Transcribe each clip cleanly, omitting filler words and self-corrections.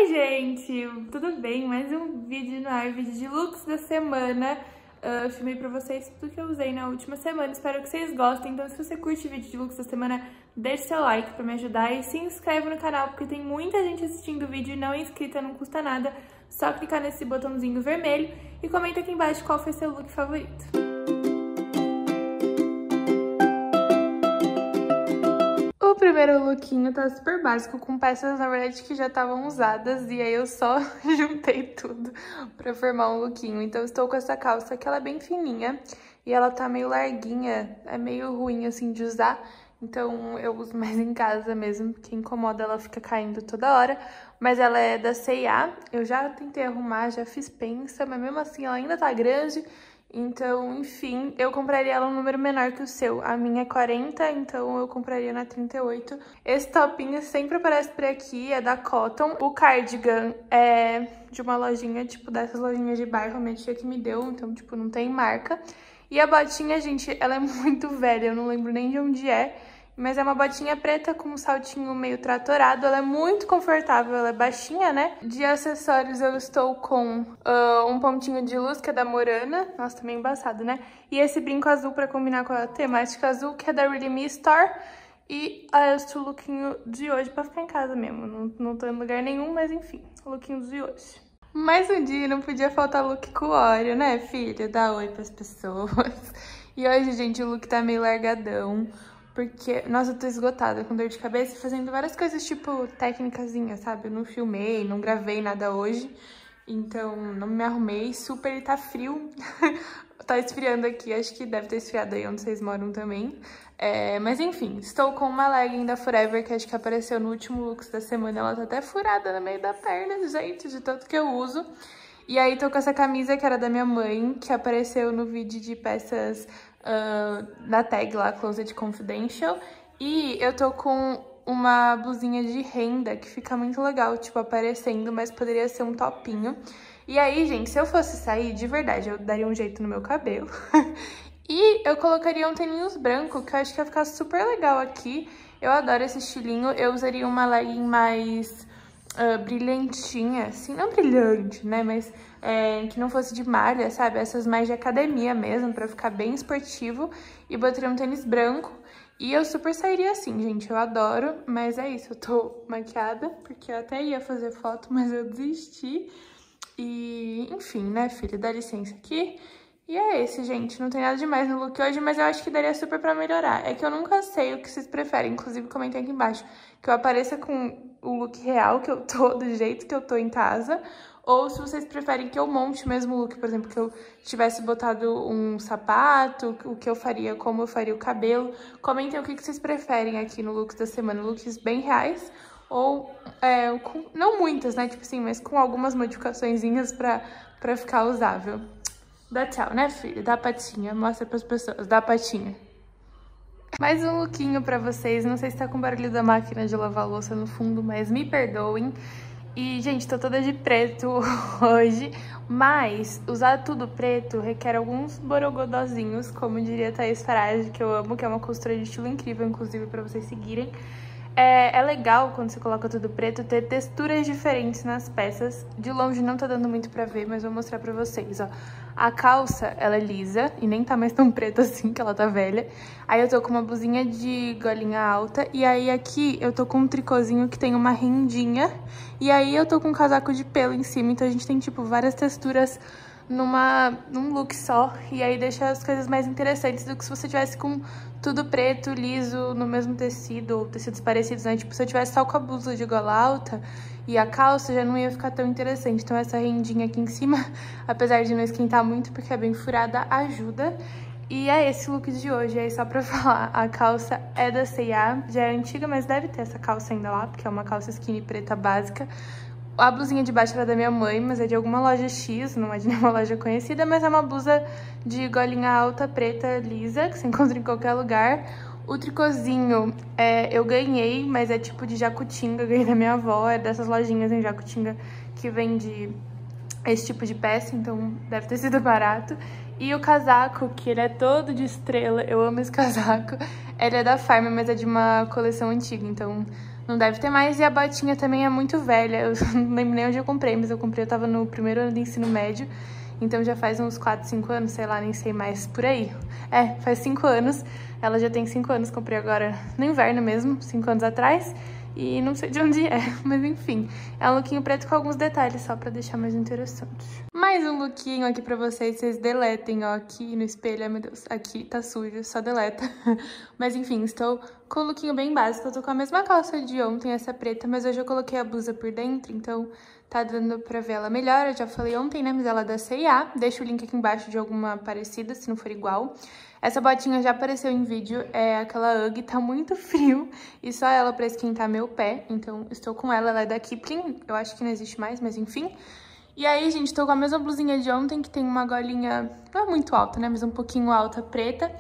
Gente, tudo bem? Mais um vídeo no ar, vídeo de looks da semana. Eu filmei pra vocês tudo que eu usei na última semana, espero que vocês gostem. Então, se você curte vídeo de looks da semana, deixe seu like pra me ajudar e se inscreve no canal, porque tem muita gente assistindo o vídeo e não é inscrita, não custa nada. Só clicar nesse botãozinho vermelho e comenta aqui embaixo qual foi seu look favorito. O primeiro lookinho tá super básico, com peças, na verdade, que já estavam usadas. E aí eu só juntei tudo pra formar um lookinho. Então, eu estou com essa calça que ela é bem fininha. E ela tá meio larguinha, é meio ruim, assim, de usar. Então, eu uso mais em casa mesmo, porque incomoda, ela fica caindo toda hora. Mas ela é da C&A. Eu já tentei arrumar, já fiz pensa, mas mesmo assim ela ainda tá grande. Então, enfim, eu compraria ela um número menor que o seu. A minha é 40, então eu compraria na 38. Esse topinho sempre aparece por aqui, é da Cotton. O cardigan é de uma lojinha, tipo, dessas lojinhas de bairro, a minha tia que me deu, então, tipo, não tem marca. E a botinha, gente, ela é muito velha, eu não lembro nem de onde é. Mas é uma botinha preta com um saltinho meio tratorado. Ela é muito confortável, ela é baixinha, né? De acessórios eu estou com um pontinho de luz, que é da Morana. Nossa, tá meio embaçado, né? E esse brinco azul pra combinar com a temática azul, que é da Really Me Store. E este lookinho de hoje pra ficar em casa mesmo. Não tô em lugar nenhum, mas enfim, o lookinho de hoje. Mais um dia, não podia faltar look com óleo, né, filha? Dá oi pras pessoas. E hoje, gente, o look tá meio largadão. Porque, nossa, eu tô esgotada, com dor de cabeça e fazendo várias coisas, tipo, técnicazinhas, sabe? Eu não filmei, não gravei nada hoje, então não me arrumei. Super, tá frio, tá esfriando aqui, acho que deve ter esfriado aí onde vocês moram também. Mas enfim, estou com uma legging da Forever, que acho que apareceu no último looks da semana. Ela tá até furada no meio da perna, gente, de tanto que eu uso. E aí tô com essa camisa que era da minha mãe, que apareceu no vídeo de peças na tag lá, Closet Confidential. E eu tô com uma blusinha de renda que fica muito legal, tipo, aparecendo, mas poderia ser um topinho. E aí, gente, se eu fosse sair, de verdade, eu daria um jeito no meu cabelo. E eu colocaria um tênis branco, que eu acho que ia ficar super legal aqui. Eu adoro esse estilinho. Eu usaria uma legging mais brilhantinha, assim, não brilhante, né, mas que não fosse de malha, sabe, essas mais de academia mesmo, pra ficar bem esportivo, e botaria um tênis branco, e eu super sairia assim, gente, eu adoro, mas é isso, eu tô maquiada, porque eu até ia fazer foto, mas eu desisti, e enfim, né, filha, dá licença aqui. E é esse, gente, não tem nada demais no look hoje, mas eu acho que daria super pra melhorar. É que eu nunca sei o que vocês preferem, inclusive comentem aqui embaixo, que eu apareça com o look real, que eu tô do jeito que eu tô em casa, ou se vocês preferem que eu monte o mesmo look, por exemplo, que eu tivesse botado um sapato, o que eu faria, como eu faria o cabelo. Comentem o que vocês preferem aqui no look da semana, looks bem reais, ou não muitas, né, tipo assim, mas com algumas modificaçõezinhas pra ficar usável. Dá tchau, né, filha? Dá a patinha. Mostra pras pessoas. Dá a patinha. Mais um lookinho pra vocês. Não sei se tá com barulho da máquina de lavar louça no fundo, mas me perdoem. E, gente, tô toda de preto hoje. Mas usar tudo preto requer alguns borogodozinhos, como diria Thaís Farage, que eu amo, que é uma costura de estilo incrível, inclusive, pra vocês seguirem. É legal, quando você coloca tudo preto, ter texturas diferentes nas peças. De longe não tá dando muito pra ver, mas vou mostrar pra vocês, ó. A calça, ela é lisa e nem tá mais tão preta assim, que ela tá velha. Aí eu tô com uma blusinha de golinha alta. E aí aqui eu tô com um tricôzinho que tem uma rendinha. E aí eu tô com um casaco de pelo em cima. Então a gente tem, tipo, várias texturas num look só, e aí deixa as coisas mais interessantes do que se você tivesse com tudo preto, liso, no mesmo tecido, ou tecidos parecidos, né? Tipo, se eu tivesse só com a blusa de gola alta e a calça, já não ia ficar tão interessante. Então essa rendinha aqui em cima, apesar de não esquentar muito, porque é bem furada, ajuda. E é esse look de hoje, aí só pra falar, a calça é da C&A, já é antiga, mas deve ter essa calça ainda lá, porque é uma calça skinny preta básica. A blusinha de baixo era da minha mãe, mas é de alguma loja X, não é de nenhuma loja conhecida, mas é uma blusa de golinha alta, preta, lisa, que você encontra em qualquer lugar. O tricôzinho eu ganhei, mas é tipo de Jacutinga, eu ganhei da minha avó, é dessas lojinhas em Jacutinga que vende esse tipo de peça, então deve ter sido barato. E o casaco, que ele é todo de estrela, eu amo esse casaco, ele é da Farm, mas é de uma coleção antiga, então não deve ter mais. E a botinha também é muito velha, eu não lembro nem onde eu comprei, mas eu tava no primeiro ano de ensino médio, então já faz uns 4, 5 anos, sei lá, nem sei mais, por aí. Faz 5 anos, ela já tem 5 anos, comprei agora no inverno mesmo, 5 anos atrás. E não sei de onde é, mas enfim. É um lookinho preto com alguns detalhes, só pra deixar mais interessante. Mais um lookinho aqui pra vocês deletem, ó, aqui no espelho. Ai, meu Deus, aqui tá sujo, só deleta. Mas enfim, estou com um lookinho bem básico. Eu tô com a mesma calça de ontem, essa preta, mas hoje eu coloquei a blusa por dentro, então tá dando pra ver ela melhor. Eu já falei ontem, né, mas ela é da C&A. Deixa o link aqui embaixo de alguma parecida, se não for igual. Essa botinha já apareceu em vídeo, é aquela UGG, tá muito frio e só ela pra esquentar meu pé, então estou com ela é da Kipling, eu acho que não existe mais, mas enfim. E aí, gente, tô com a mesma blusinha de ontem, que tem uma golinha, não é muito alta, né, mas um pouquinho alta, preta.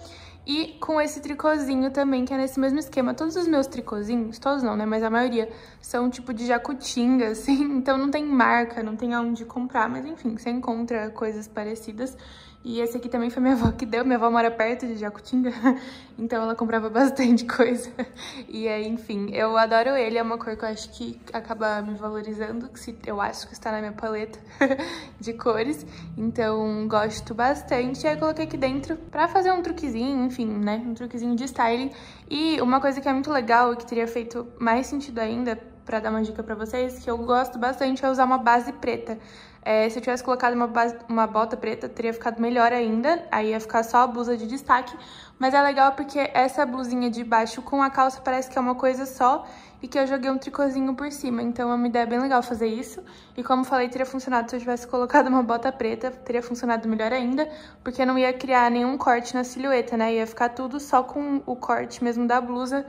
E com esse tricôzinho também, que é nesse mesmo esquema. Todos os meus tricôzinhos, todos não, né, mas a maioria, são tipo de jacutinga, assim, então não tem marca, não tem aonde comprar, mas enfim, você encontra coisas parecidas. E esse aqui também foi minha avó que deu, minha avó mora perto de Jacutinga, então ela comprava bastante coisa. E aí, enfim, eu adoro ele, é uma cor que eu acho que acaba me valorizando, que eu acho que está na minha paleta de cores, então gosto bastante. E aí coloquei aqui dentro pra fazer um truquezinho, enfim, né, um truquezinho de styling. E uma coisa que é muito legal e que teria feito mais sentido ainda, pra dar uma dica pra vocês, que eu gosto bastante, é usar uma base preta. Se eu tivesse colocado uma bota preta, teria ficado melhor ainda, aí ia ficar só a blusa de destaque, mas é legal porque essa blusinha de baixo com a calça parece que é uma coisa só e que eu joguei um tricôzinho por cima, então é uma ideia bem legal fazer isso, e como falei, teria funcionado se eu tivesse colocado uma bota preta, teria funcionado melhor ainda, porque não ia criar nenhum corte na silhueta, né, ia ficar tudo só com o corte mesmo da blusa.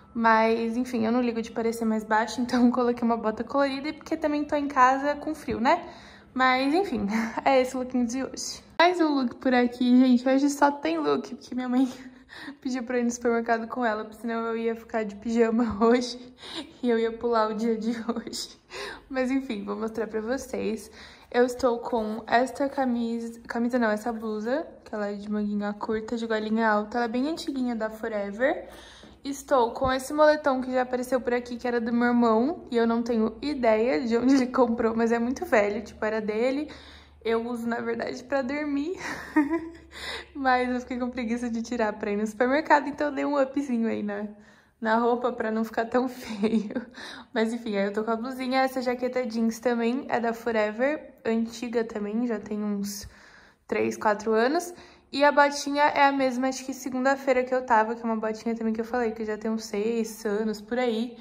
Mas, enfim, eu não ligo de parecer mais baixa, então coloquei uma bota colorida, e porque também tô em casa com frio, né? Mas, enfim, é esse o lookinho de hoje. Mais um look por aqui, gente. Hoje só tem look, porque minha mãe pediu pra ir no supermercado com ela, porque senão eu ia ficar de pijama hoje e eu ia pular o dia de hoje. Mas, enfim, vou mostrar pra vocês. Eu estou com esta camisa não, essa blusa, que ela é de manguinha curta, de golinha alta. Ela é bem antiguinha, da Forever. Estou com esse moletom que já apareceu por aqui, que era do meu irmão, e eu não tenho ideia de onde ele comprou, mas é muito velho, tipo, era dele. Eu uso, na verdade, pra dormir, mas eu fiquei com preguiça de tirar pra ir no supermercado, então eu dei um upzinho aí na roupa pra não ficar tão feio. Mas enfim, aí eu tô com a blusinha, essa jaqueta jeans também é da Forever, antiga também, já tem uns 3, 4 anos. E a botinha é a mesma, acho que segunda-feira que eu tava, que é uma botinha também que eu falei, que já tem uns 6 anos, por aí.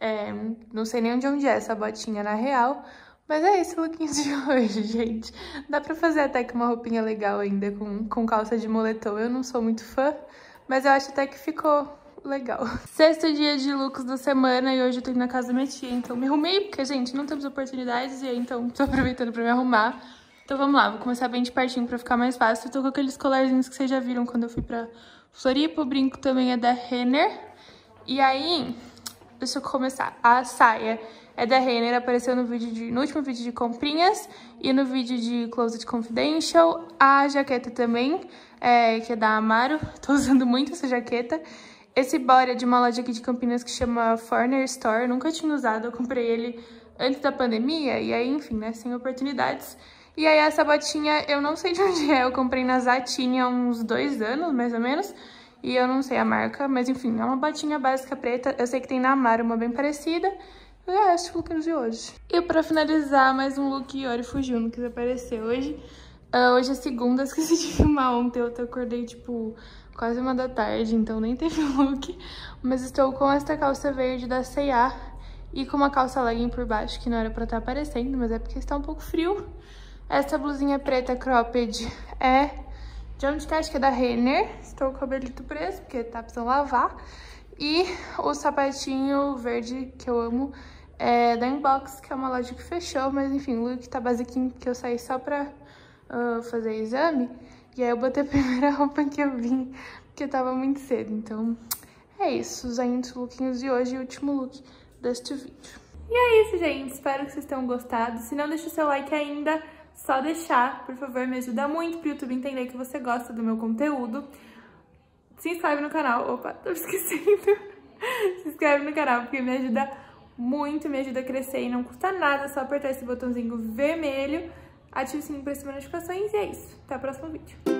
Não sei nem onde é essa botinha na real, mas é esse o lookinho de hoje, gente. Dá pra fazer até que uma roupinha legal ainda com calça de moletom. Eu não sou muito fã, mas eu acho até que ficou legal. Sexto dia de looks da semana e hoje eu tô indo na casa da minha tia, então me arrumei, porque, gente, não temos oportunidades e aí, então tô aproveitando pra me arrumar. Então vamos lá, vou começar bem de pertinho pra ficar mais fácil. Eu tô com aqueles colarzinhos que vocês já viram quando eu fui pra Floripa. O brinco também é da Renner. E aí, deixa eu começar. A saia é da Renner, apareceu no último vídeo de comprinhas e no vídeo de Closet Confidential. A jaqueta também, que é da Amaro. Tô usando muito essa jaqueta. Esse body é de uma loja aqui de Campinas que chama Foreigner Store. Eu nunca tinha usado, eu comprei ele antes da pandemia. E aí, enfim, né, sem oportunidades. E aí essa botinha, eu não sei de onde é, eu comprei na Zatini há uns 2 anos, mais ou menos, e eu não sei a marca, mas enfim, é uma botinha básica preta, eu sei que tem na Amaro uma bem parecida, e é esse o look de hoje. E pra finalizar, mais um look Yori fugiu, não quis aparecer hoje. Hoje é segunda, esqueci de filmar ontem, eu acordei tipo quase 1 da tarde, então nem teve look, mas estou com esta calça verde da C&A e com uma calça legging por baixo, que não era pra estar aparecendo, mas é porque está um pouco frio. Essa blusinha preta cropped é de onde que acho que é da Renner. Estou com o cabelito preso, porque tá precisando lavar. E o sapatinho verde, que eu amo, é da Inbox, que é uma loja que fechou. Mas enfim, o look tá basiquinho, porque eu saí só pra fazer exame. E aí eu botei a primeira roupa que eu vim, porque tava muito cedo. Então é isso, os lookinhos de hoje e o último look deste vídeo. E é isso, gente. Espero que vocês tenham gostado. Se não, deixa o seu like ainda. Só deixar, por favor, me ajuda muito pro YouTube entender que você gosta do meu conteúdo. Se inscreve no canal. Opa, tô esquecendo. Se inscreve no canal, porque me ajuda muito, me ajuda a crescer e não custa nada, só apertar esse botãozinho vermelho, ative o sininho para receber notificações e é isso. Até o próximo vídeo.